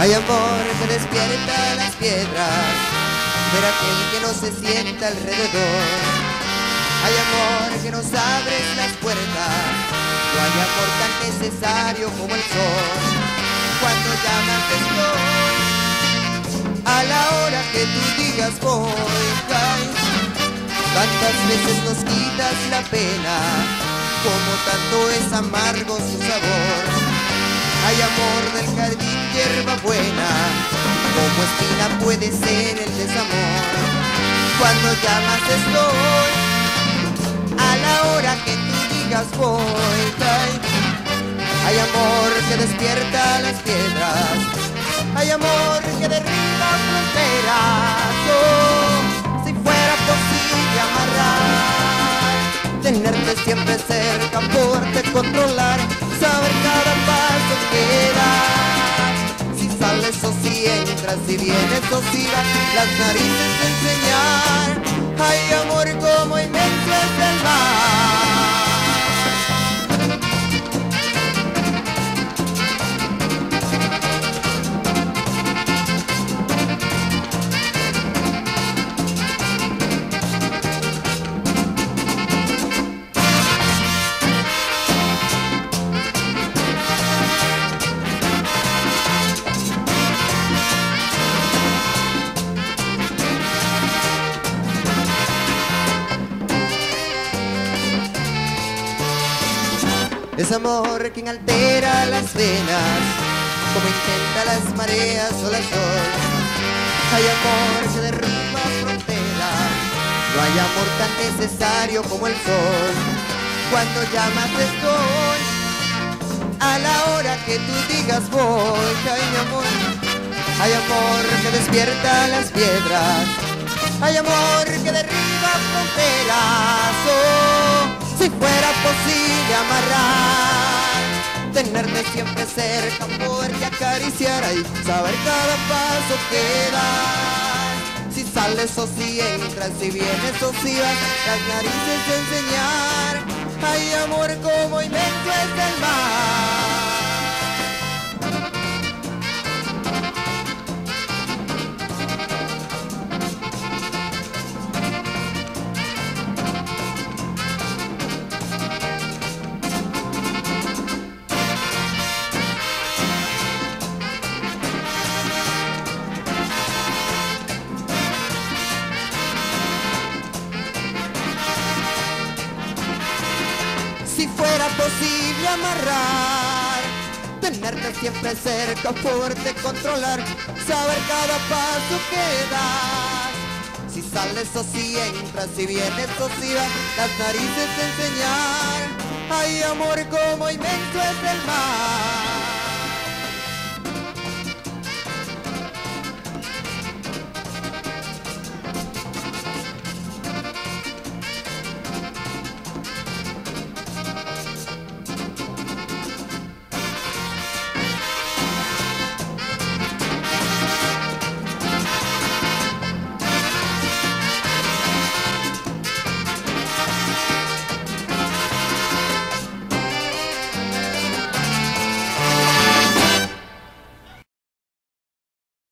Hay amor que despierta las piedras, pero aquel que no se sienta alrededor. Hay amor que nos abre las puertas, no hay amor tan necesario como el sol. Cuando llamas estoy, a la hora que tú digas voy. Tantas veces nos quitas la pena, como tanto es amargo su sabor. Hay amor del jardín, hierba buena, como espina puede ser el desamor. Cuando llamas estoy, a la hora que tú digas voy. Hay amor que despierta las piedras, hay amor que derriba fronteras. Oh, si fuera posible amarrar, tenerte siempre cerca, poderte controlar, saber cada paso que das. Si sales o si entras, si vienes o si vas, las narices de enseñar. Hay amor como inmenso es el mar. Es amor quien altera las venas, como intenta las mareas o la sol. Hay amor que derrumba fronteras, no hay amor tan necesario como el sol. Cuando llamas estoy, a la hora que tú digas voy. Hay amor que despierta las piedras, hay amor que derriba fronteras. Oh, si fuera posible amarrar, tenerte siempre cerca, poderte acariciar y saber cada paso que das. Si sales o si entras, si vienes o si vas, las narices de enseñar. Hay amor como inmenso es el mar. Si fuera posible amarrar, tenerte siempre cerca, poderte controlar, saber cada paso que das. Si sales o si entras, si vienes o si vas, las narices de enseñar. Hay amor como inmenso es el mar.